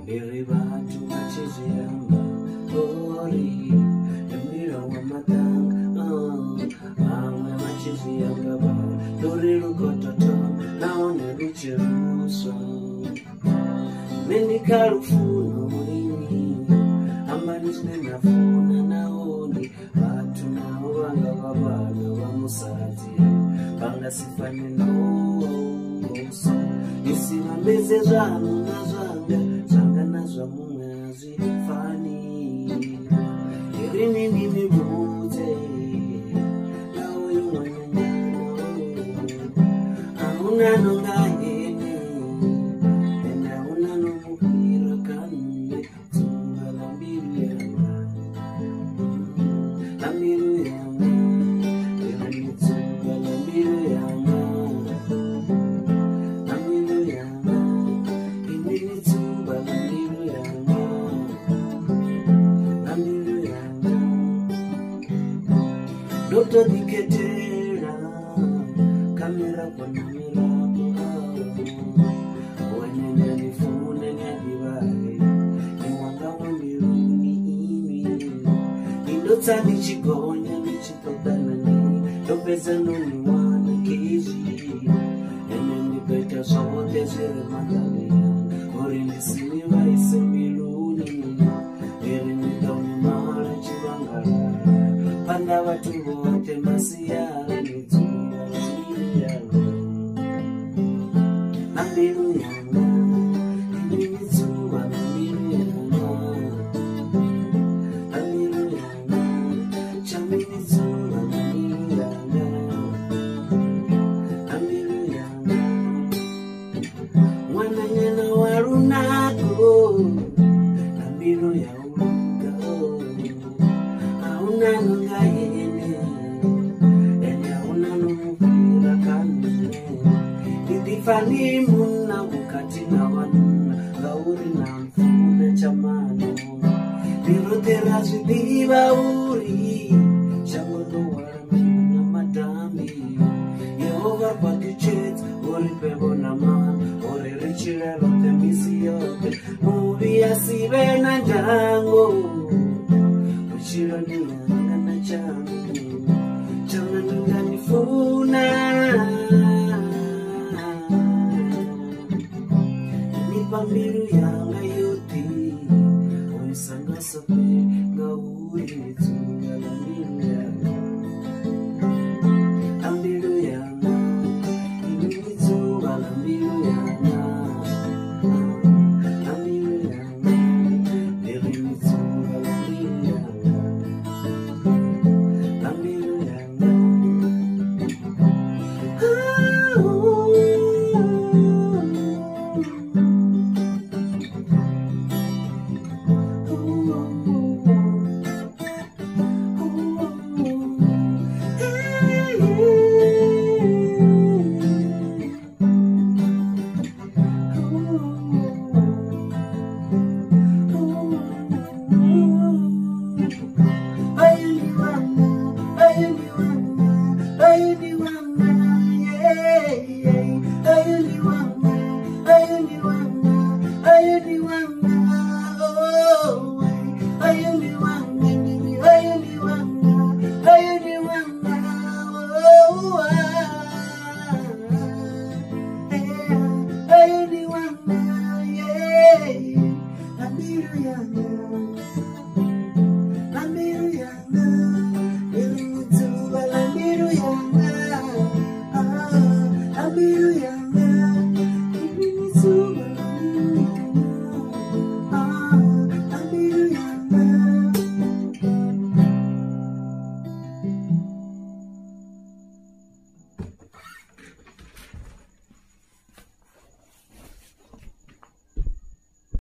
iri bantu bachiziyamba ori emira wamatanga amwe bachiziyanga ba dori rukototo naone ruchiruso menikarufuno ini amanisne nafuna naoni batu nao banga babana bamusazi banga sifanye noso isimameze zanu zanga nazwa mumwazi fani irini nini buze nao yumanyanyano auna nonga hene ena una nomukira kanne tumba lambiru yanga lambiru yanga irini tumba lambiru yanga Dr. Diketera, kamera kwa namirabu wanyanya nifune nyadibae niwanga wambiruni imi indota nichigonya nichipatana ni dopeza nuni wana kizi eneni beta sote zere matalia kori nisini vaise miluni eri nidoni mara chivangara panda watu wote masiyara nituma chiyara nambiru yanga nituma nambiru yanga nambiru yanga chami nituma nambiru yanga nambiru yanga mwana nyana warunako nambiru yanga auna nunga yene enya una numupira kanne idifani muna mukati na wanuna gauri na mfune chamano birotera zidiva uri shangolo waramina madami Yehova patichet ori pebo na man ori richire rote misiyote mubi asibe na jango Chirani yanga na chama nunga nifuna Nipambiru yanga yote Oisanga sope nga uri nitunga la miru